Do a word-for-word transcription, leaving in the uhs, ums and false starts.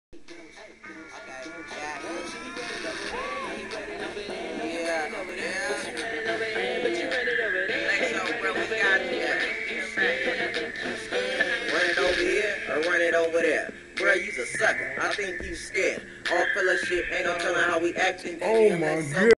Run it over there. Bro, you's a sucker. I think you scared. All fellowship ain't no telling how we acting. Oh my god.